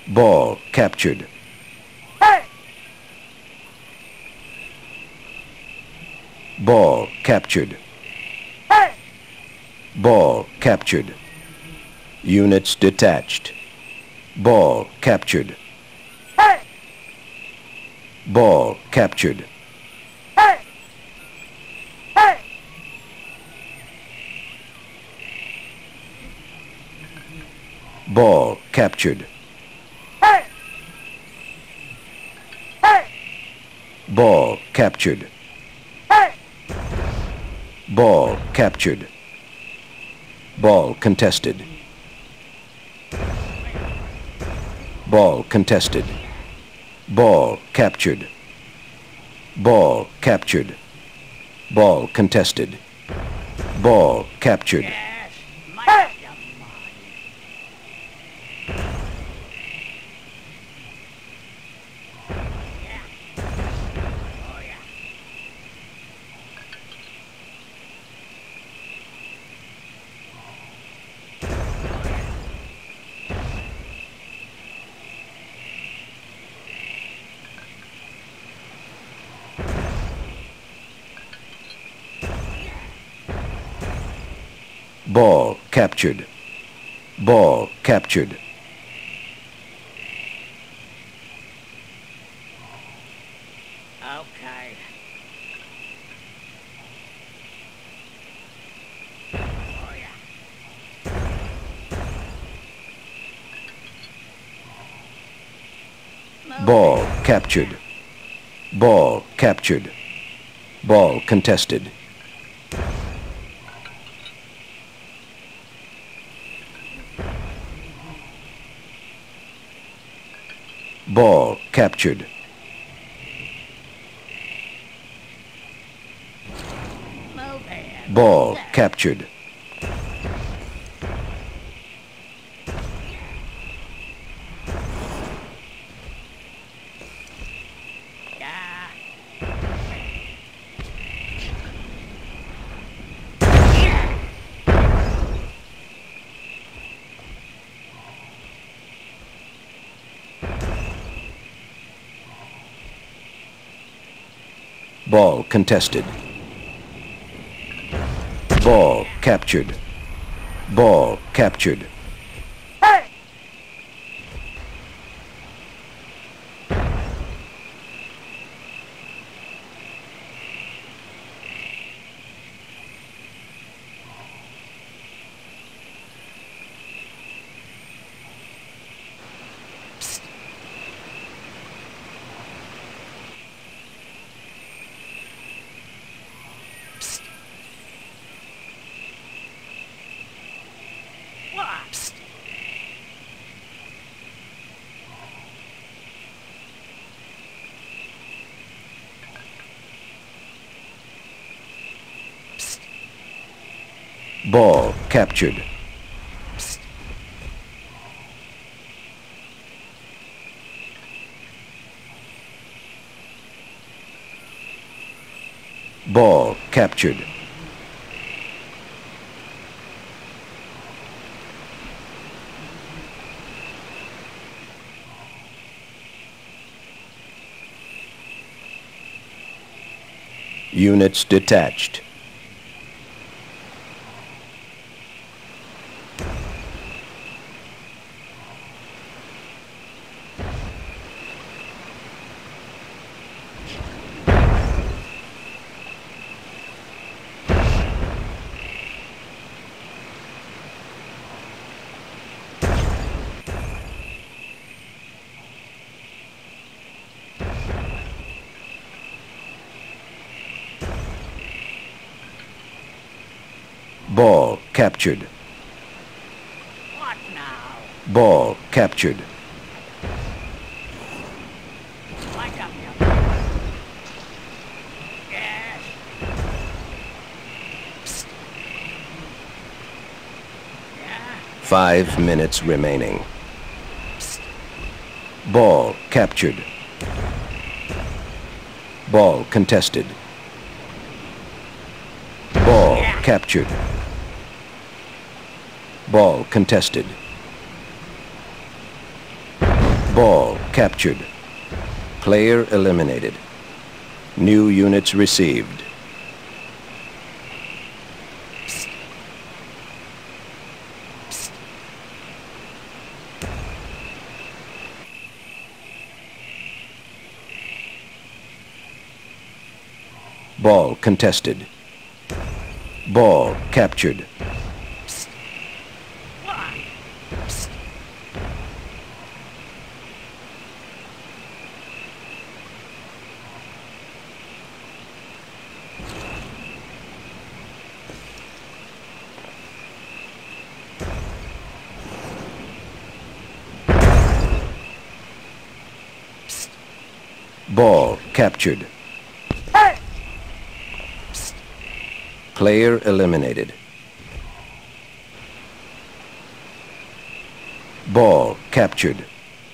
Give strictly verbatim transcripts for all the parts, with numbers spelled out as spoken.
Ball captured. Ball captured. Ball captured. Units detached. Ball captured. Ball captured. Ball captured. Ball captured. Ball captured. Ball contested. Ball contested. Ball captured. Ball captured. Ball contested. Ball captured. Ball captured. Ball captured. Okay. Ball captured. Ball captured. Ball contested. Ball captured. Ball captured. Ball contested. Ball captured. Ball captured. Ball captured. Ball captured. Units detached. Ball captured. What now? Ball captured. Like up here. Yes. Yeah. Five minutes remaining. Ball captured. Ball contested. Ball captured. Ball contested. Ball captured. Player eliminated. New units received. Ball contested. Ball captured. Ball captured. Player eliminated. Ball captured.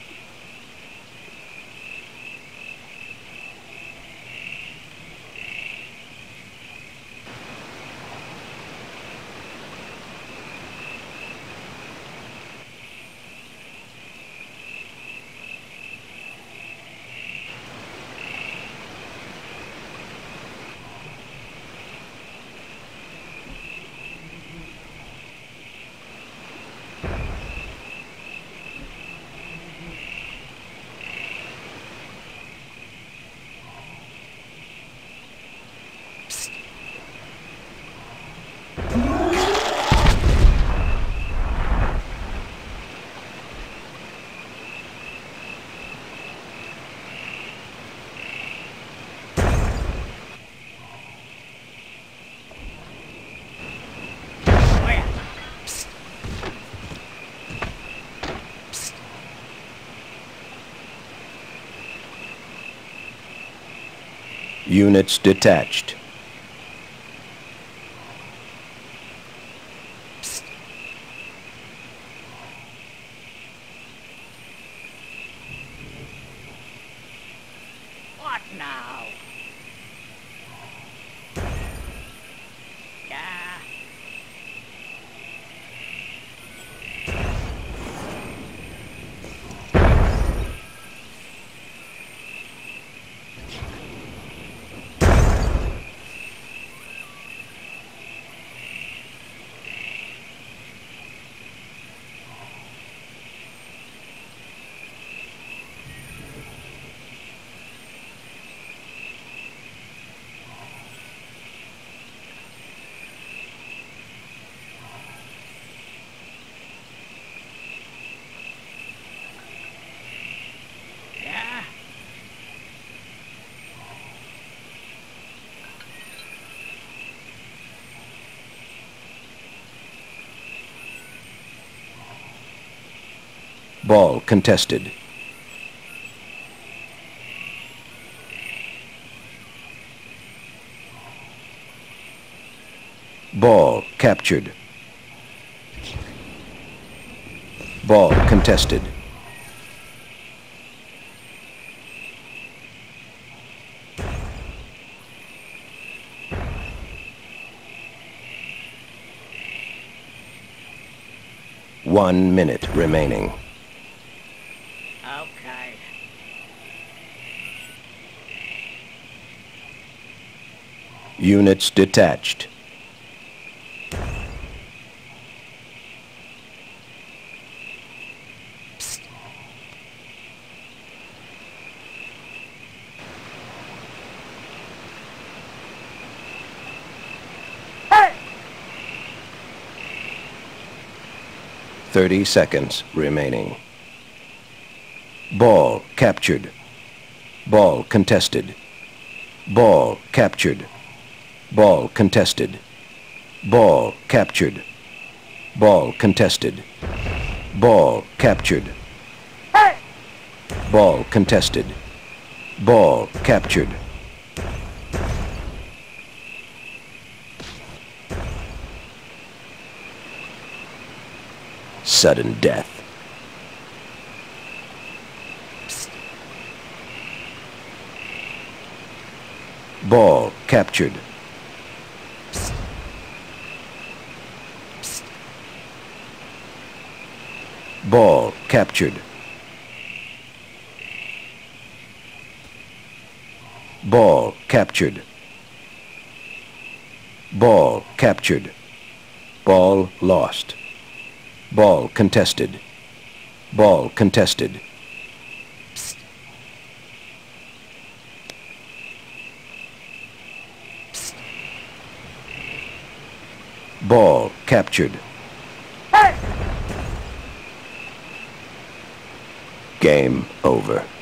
Units detached. What now? Yeah. Yeah. Ball contested. Ball captured. Ball contested. One minute remaining. Okay. Units detached. Thirty seconds remaining. Ball captured. Ball contested. Ball captured. Ball contested. Ball captured. Ball contested. Ball captured. Ball contested. Ball captured. Sudden death. Ball captured. Ball captured. Ball captured. Ball captured. Ball lost. Ball contested. Ball contested. Psst. Psst. Ball captured. Hey! Game over.